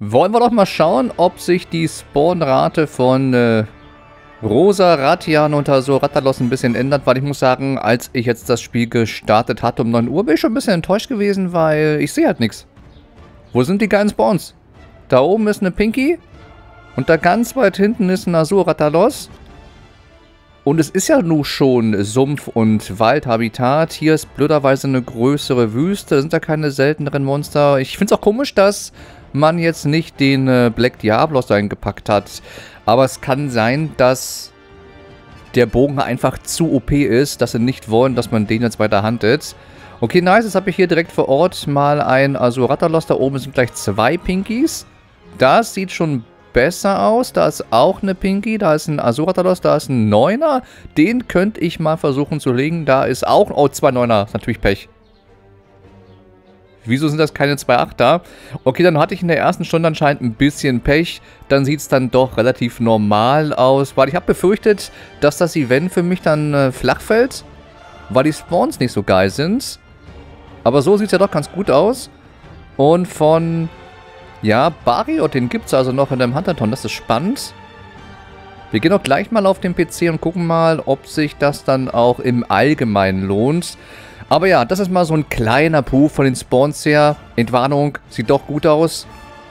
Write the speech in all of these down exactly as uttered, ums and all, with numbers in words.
Wollen wir doch mal schauen, ob sich die Spawnrate von äh, Rosa, Ratian und Azur Rathalos ein bisschen ändert, weil ich muss sagen, als ich jetzt das Spiel gestartet hatte um neun Uhr, bin ich schon ein bisschen enttäuscht gewesen, weil ich sehe halt nichts. Wo sind die geilen Spawns? Da oben ist eine Pinky und da ganz weit hinten ist ein Azur Rathalos. Und es ist ja nun schon Sumpf- und Waldhabitat. Hier ist blöderweise eine größere Wüste, sind da keine selteneren Monster. Ich finde es auch komisch, dass man jetzt nicht den äh, Black Diablos eingepackt hat. Aber es kann sein, dass der Bogen einfach zu O P ist, dass sie nicht wollen, dass man den jetzt weiter handelt. Okay, nice. Jetzt habe ich hier direkt vor Ort mal ein Azur Rathalos. Da oben sind gleich zwei Pinkies. Das sieht schon besser aus. Da ist auch eine Pinky. Da ist ein Azur Rathalos. Da ist ein Neuner. Den könnte ich mal versuchen zu legen. Da ist auch... Oh, zwei Neuner. Ist natürlich Pech. Wieso sind das keine zwei Achter? Okay, dann hatte ich in der ersten Stunde anscheinend ein bisschen Pech. Dann sieht es dann doch relativ normal aus. Weil ich habe befürchtet, dass das Event für mich dann äh, flach fällt. Weil die Spawns nicht so geil sind. Aber so sieht es ja doch ganz gut aus. Und von... Ja, Barriot, den gibt es also noch in dem Hunterton. Das ist spannend. Wir gehen auch gleich mal auf den P C und gucken mal, ob sich das dann auch im Allgemeinen lohnt. Aber ja, das ist mal so ein kleiner Puff von den Spawns her. Entwarnung, sieht doch gut aus.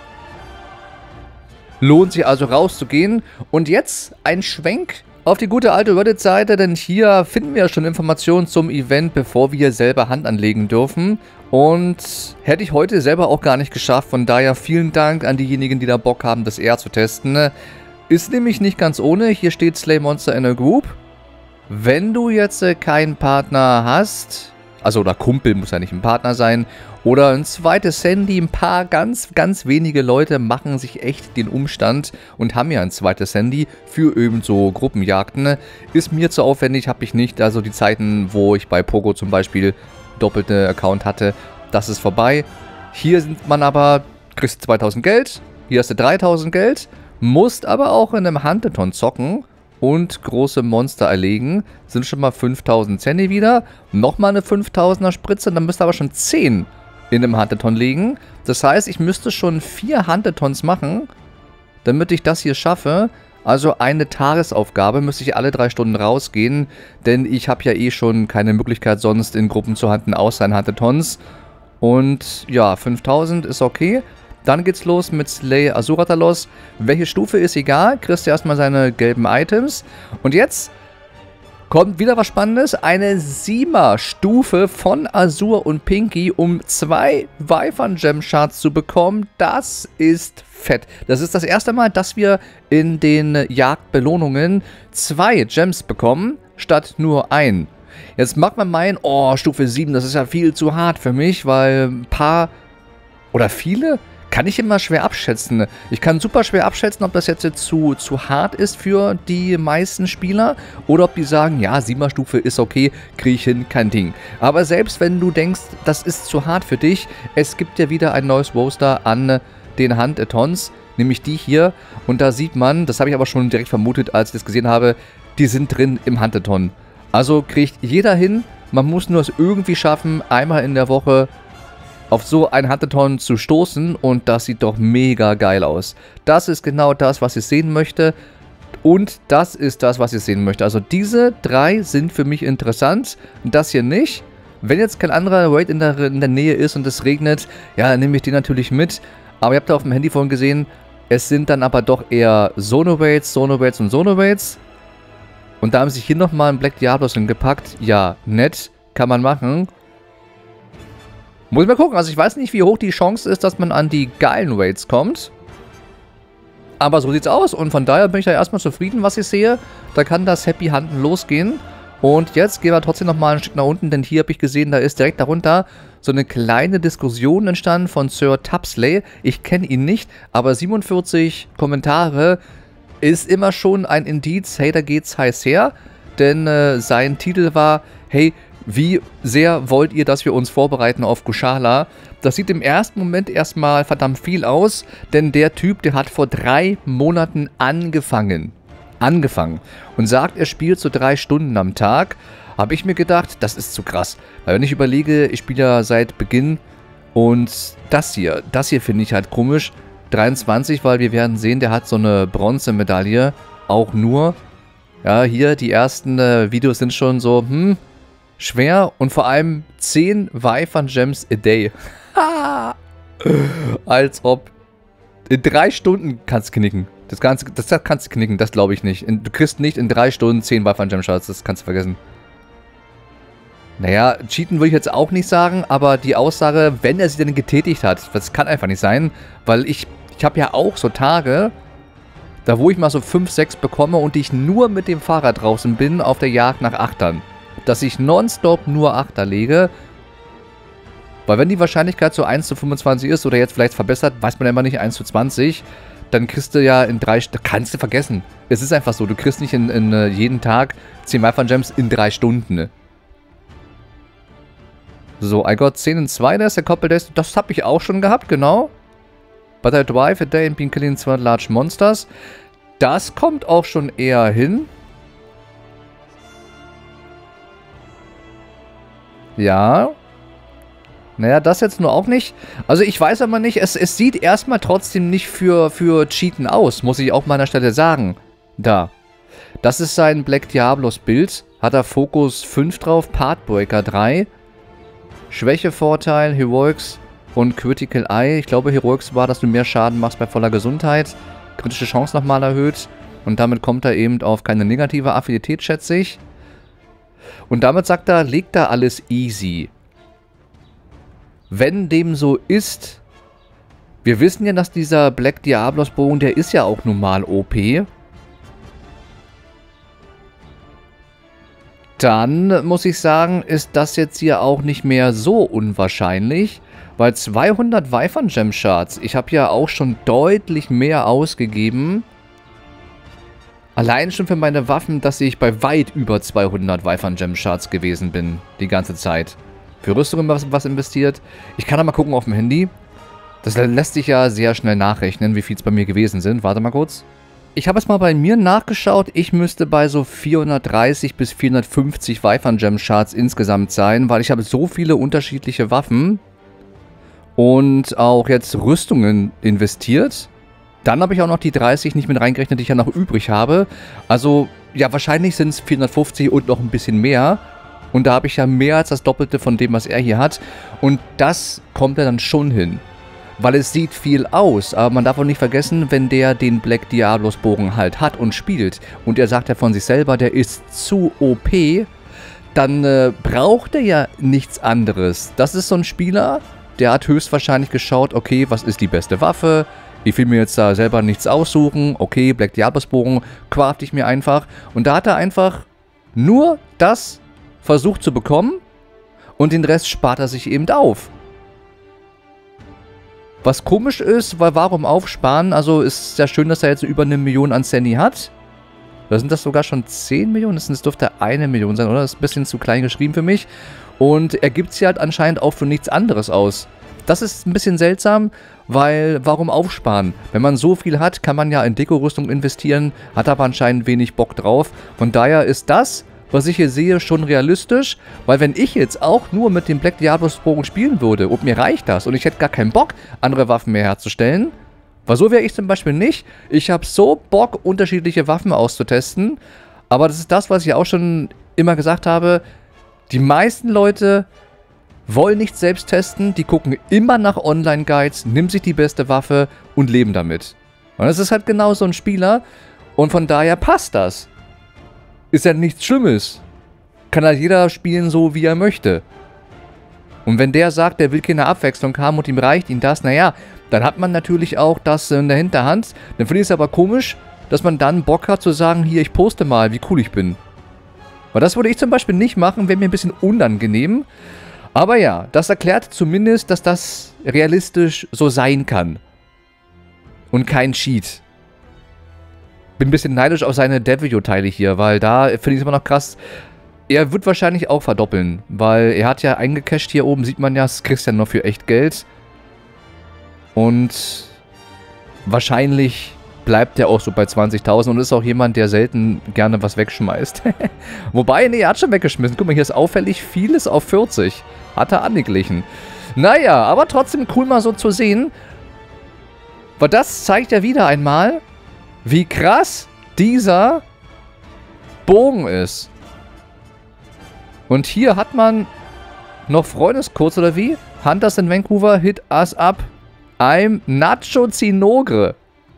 Lohnt sich also rauszugehen. Und jetzt ein Schwenk auf die gute alte Reddit-Seite, denn hier finden wir ja schon Informationen zum Event, bevor wir selber Hand anlegen dürfen. Und hätte ich heute selber auch gar nicht geschafft, von daher vielen Dank an diejenigen, die da Bock haben, das eher zu testen. Ist nämlich nicht ganz ohne, hier steht Slay Monster in a Group. Wenn du jetzt keinen Partner hast, also oder Kumpel, muss ja nicht ein Partner sein, oder ein zweites Handy, ein paar ganz, ganz wenige Leute machen sich echt den Umstand und haben ja ein zweites Handy für eben so Gruppenjagden. Ist mir zu aufwendig, habe ich nicht. Also die Zeiten, wo ich bei Pogo zum Beispiel doppelte Account hatte, das ist vorbei. Hier sind man aber, kriegst du zweitausend Geld, hier hast du dreitausend Geld, musst aber auch in einem Hunterton zocken und große Monster erlegen. Sind schon mal fünftausend Zenny wieder, nochmal eine fünftausender Spritze, dann müsst ihr aber schon zehn in einem Hunterton legen. Das heißt, ich müsste schon vier Huntertons machen, damit ich das hier schaffe. Also eine Tagesaufgabe, müsste ich alle drei Stunden rausgehen, denn ich habe ja eh schon keine Möglichkeit sonst in Gruppen zu hunten, außer in Huntertons. Und ja, fünftausend ist okay. Dann geht's los mit Slay Azur Rathalos. Welche Stufe ist egal, kriegst du erstmal seine gelben Items. Und jetzt kommt wieder was Spannendes. Eine siebener Stufe von Azur und Pinky, um zwei Wyvern Gem Shards zu bekommen. Das ist fett. Das ist das erste Mal, dass wir in den Jagdbelohnungen zwei Gems bekommen, statt nur ein. Jetzt mag man meinen, oh, Stufe sieben, das ist ja viel zu hart für mich, weil ein paar oder viele kann ich immer schwer abschätzen. Ich kann super schwer abschätzen, ob das jetzt, jetzt zu, zu hart ist für die meisten Spieler oder ob die sagen, ja, siebener Stufe ist okay, kriege ich hin, kein Ding. Aber selbst wenn du denkst, das ist zu hart für dich, es gibt ja wieder ein neues Roster an den Huntertons, nämlich die hier. Und da sieht man, das habe ich aber schon direkt vermutet, als ich das gesehen habe, die sind drin im Hunterton. Also kriegt jeder hin, man muss nur es irgendwie schaffen, einmal in der Woche auf so ein Hunterton zu stoßen und das sieht doch mega geil aus. Das ist genau das, was ich sehen möchte und das ist das, was ich sehen möchte. Also diese drei sind für mich interessant, das hier nicht. Wenn jetzt kein anderer Raid in der, in der Nähe ist und es regnet, ja, dann nehme ich den natürlich mit. Aber ihr habt da auf dem Handy vorhin gesehen, es sind dann aber doch eher Sono-Raids, Sono-Raids und Sono-Raids. Und da haben sich hier nochmal ein Black Diablos hingepackt. Ja, nett, kann man machen. Muss ich mal gucken, also ich weiß nicht, wie hoch die Chance ist, dass man an die geilen Raids kommt. Aber so sieht's aus und von daher bin ich da erstmal zufrieden, was ich sehe. Da kann das Happy Hunten losgehen. Und jetzt gehen wir trotzdem nochmal ein Stück nach unten, denn hier habe ich gesehen, da ist direkt darunter so eine kleine Diskussion entstanden von Sir Tapsley. Ich kenne ihn nicht, aber siebenundvierzig Kommentare ist immer schon ein Indiz, hey, da geht's heiß her. Denn äh, sein Titel war, hey, wie sehr wollt ihr, dass wir uns vorbereiten auf Kushala? Das sieht im ersten Moment erstmal verdammt viel aus, denn der Typ, der hat vor drei Monaten angefangen. Angefangen. Und sagt, er spielt so drei Stunden am Tag. Habe ich mir gedacht, das ist zu krass. Weil wenn ich überlege, ich spiele ja seit Beginn und das hier, das hier finde ich halt komisch. dreiundzwanzig, weil wir werden sehen, der hat so eine Bronzemedaille. Auch nur. Ja, hier die ersten äh, Videos sind schon so, hm, schwer. Und vor allem zehn Wyvern Gems a day. Als ob. In drei Stunden kannst du knicken. Das, Ganze, das kannst du knicken, das glaube ich nicht. In, du kriegst nicht in drei Stunden zehn Wyvern Gem Shards, das kannst du vergessen. Naja, cheaten würde ich jetzt auch nicht sagen, aber die Aussage, wenn er sie denn getätigt hat, das kann einfach nicht sein, weil ich, ich habe ja auch so Tage, da wo ich mal so fünf, sechs bekomme und ich nur mit dem Fahrrad draußen bin auf der Jagd nach Achtern. Dass ich nonstop nur Achter lege, weil wenn die Wahrscheinlichkeit so eins zu fünfundzwanzig ist oder jetzt vielleicht verbessert, weiß man ja immer nicht, eins zu zwanzig, dann kriegst du ja in drei Stunden, kannst du vergessen. Es ist einfach so, du kriegst nicht in, in uh, jeden Tag zehn Wyvern Gems in drei Stunden. So, I got zehn in zwei, das ist der Koppeldesk. Das habe ich auch schon gehabt, genau. But I drive a day and been killing two large monsters. Das kommt auch schon eher hin. Ja. Naja, das jetzt nur auch nicht. Also ich weiß aber nicht, es, es sieht erstmal trotzdem nicht für, für Cheaten aus, muss ich auch mal an der Stelle sagen. Da. Das ist sein Black Diablos Bild. Hat er Fokus fünf drauf, Pathbreaker drei. Schwächevorteil, Heroics und Critical Eye. Ich glaube, Heroics war, dass du mehr Schaden machst bei voller Gesundheit. Kritische Chance nochmal erhöht. Und damit kommt er eben auf keine negative Affinität, schätze ich. Und damit sagt er, legt da alles easy. Wenn dem so ist, wir wissen ja, dass dieser Black Diablos Bogen, der ist ja auch normal O P. Dann muss ich sagen, ist das jetzt hier auch nicht mehr so unwahrscheinlich, weil zweihundert Wyvern Gem Shards, ich habe ja auch schon deutlich mehr ausgegeben. Allein schon für meine Waffen, dass ich bei weit über zweihundert Wyvern Gem Shards gewesen bin, die ganze Zeit. Für Rüstungen was, was investiert. Ich kann da mal gucken auf dem Handy. Das lässt sich ja sehr schnell nachrechnen, wie viel es bei mir gewesen sind. Warte mal kurz. Ich habe es mal bei mir nachgeschaut. Ich müsste bei so vierhundertdreißig bis vierhundertfünfzig Wyvern Gem Shards insgesamt sein, weil ich habe so viele unterschiedliche Waffen und auch jetzt Rüstungen investiert. Dann habe ich auch noch die dreißig nicht mit reingerechnet, die ich ja noch übrig habe. Also, ja, wahrscheinlich sind es vierhundertfünfzig und noch ein bisschen mehr. Und da habe ich ja mehr als das Doppelte von dem, was er hier hat. Und das kommt ja dann schon hin. Weil es sieht viel aus, aber man darf auch nicht vergessen, wenn der den Black Diablos Bogen halt hat und spielt und er sagt ja von sich selber, der ist zu O P, dann äh, braucht er ja nichts anderes. Das ist so ein Spieler, der hat höchstwahrscheinlich geschaut, okay, was ist die beste Waffe? Ich will mir jetzt da selber nichts aussuchen. Okay, Black Diablos Bogen crafte ich mir einfach. Und da hat er einfach nur das versucht zu bekommen und den Rest spart er sich eben auf. Was komisch ist, weil warum aufsparen? Also ist ja schön, dass er jetzt über eine Million an Sandy hat. Oder sind das sogar schon zehn Millionen? Das dürfte eine Million sein, oder? Das ist ein bisschen zu klein geschrieben für mich. Und er gibt sie halt anscheinend auch für nichts anderes aus. Das ist ein bisschen seltsam, weil warum aufsparen? Wenn man so viel hat, kann man ja in Dekorüstung investieren, hat aber anscheinend wenig Bock drauf. Von daher ist das, was ich hier sehe, schon realistisch, weil wenn ich jetzt auch nur mit dem Black Diablos Bogen spielen würde und mir reicht das und ich hätte gar keinen Bock, andere Waffen mehr herzustellen, weil so wäre ich zum Beispiel nicht. Ich habe so Bock, unterschiedliche Waffen auszutesten, aber das ist das, was ich auch schon immer gesagt habe, die meisten Leute wollen nicht selbst testen, die gucken immer nach Online-Guides, nehmen sich die beste Waffe und leben damit. Und das ist halt genau so ein Spieler und von daher passt das. Ist ja nichts Schlimmes. Kann halt jeder spielen so, wie er möchte. Und wenn der sagt, der will keine Abwechslung haben und ihm reicht ihm das, naja, dann hat man natürlich auch das in der Hinterhand. Dann finde ich es aber komisch, dass man dann Bock hat zu sagen, hier, ich poste mal, wie cool ich bin. Weil das würde ich zum Beispiel nicht machen, wäre mir ein bisschen unangenehm. Aber ja, das erklärt zumindest, dass das realistisch so sein kann. Und kein Cheat. Bin ein bisschen neidisch auf seine Dev-Video-Teile hier, weil da finde ich es immer noch krass. Er wird wahrscheinlich auch verdoppeln, weil er hat ja eingecasht hier oben, sieht man ja, das kriegst du ja noch für echt Geld. Und wahrscheinlich bleibt er auch so bei zwanzigtausend und ist auch jemand, der selten gerne was wegschmeißt. Wobei, nee, er hat schon weggeschmissen. Guck mal, hier ist auffällig vieles auf vierzig. Hat er angeglichen. Naja, aber trotzdem cool mal so zu sehen. Aber das zeigt ja wieder einmal, wie krass dieser Bogen ist. Und hier hat man noch Freundescodes oder wie? Hunters in Vancouver, hit us up. I'm Nacho Zinogre.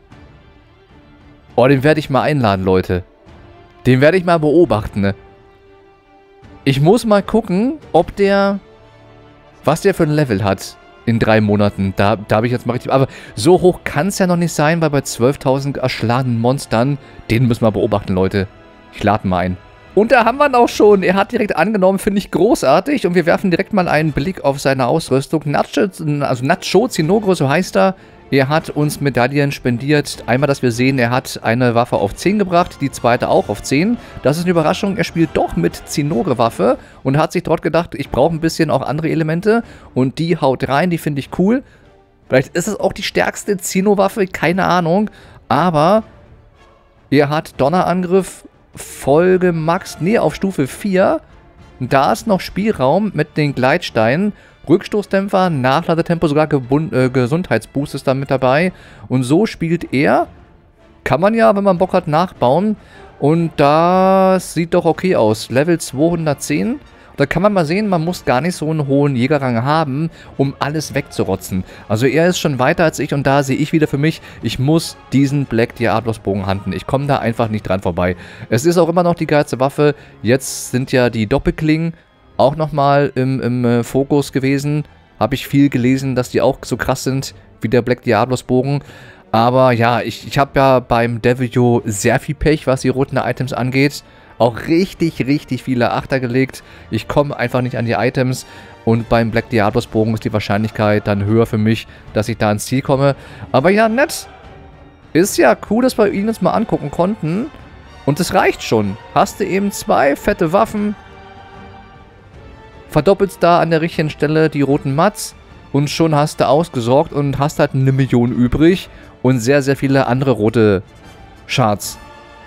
Oh, den werde ich mal einladen, Leute. Den werde ich mal beobachten, ne? Ich muss mal gucken, ob der... Was der für ein Level hat in drei Monaten. Da, da habe ich jetzt mal richtig... Aber so hoch kann es ja noch nicht sein, weil bei zwölftausend erschlagenen Monstern... Den müssen wir beobachten, Leute. Ich lade mal ein. Und da haben wir ihn auch schon. Er hat direkt angenommen, finde ich großartig. Und wir werfen direkt mal einen Blick auf seine Ausrüstung. Nacho, also Nacho Zinogre, so heißt er. Er hat uns Medaillen spendiert. Einmal, dass wir sehen, er hat eine Waffe auf zehn gebracht, die zweite auch auf zehn. Das ist eine Überraschung. Er spielt doch mit Zinogre-Waffe und hat sich dort gedacht, ich brauche ein bisschen auch andere Elemente. Und die haut rein, die finde ich cool. Vielleicht ist es auch die stärkste Zino-Waffe, keine Ahnung. Aber er hat Donnerangriff voll gemaxt. Nee, auf Stufe vier. Da ist noch Spielraum mit den Gleitsteinen. Rückstoßdämpfer, Nachladetempo, sogar äh, Gesundheitsboost ist da mit dabei. Und so spielt er. Kann man ja, wenn man Bock hat, nachbauen. Und das sieht doch okay aus. Level zweihundertzehn. Da kann man mal sehen, man muss gar nicht so einen hohen Jägerrang haben, um alles wegzurotzen. Also er ist schon weiter als ich und da sehe ich wieder für mich, ich muss diesen Black Diablos Bogen handeln. Ich komme da einfach nicht dran vorbei. Es ist auch immer noch die geilste Waffe. Jetzt sind ja die Doppelklingen auch nochmal im, im äh, Fokus gewesen. Habe ich viel gelesen, dass die auch so krass sind wie der Black Diablos Bogen. Aber ja, ich, ich habe ja beim Devilio sehr viel Pech, was die roten Items angeht. Auch richtig, richtig viele Achter gelegt. Ich komme einfach nicht an die Items. Und beim Black Diablos Bogen ist die Wahrscheinlichkeit dann höher für mich, dass ich da ins Ziel komme. Aber ja, nett. Ist ja cool, dass wir ihn uns mal angucken konnten. Und es reicht schon. Hast du eben zwei fette Waffen. Verdoppelst da an der richtigen Stelle die roten Mats. Und schon hast du ausgesorgt und hast halt eine Million übrig. Und sehr, sehr viele andere rote Charts.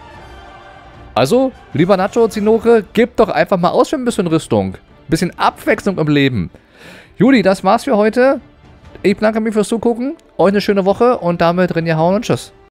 Also, lieber Nacho Zinogre, gib doch einfach mal aus für ein bisschen Rüstung. Ein bisschen Abwechslung im Leben. Juli, das war's für heute. Ich bedanke mich fürs Zugucken. Euch eine schöne Woche und damit Rinja hauen und tschüss.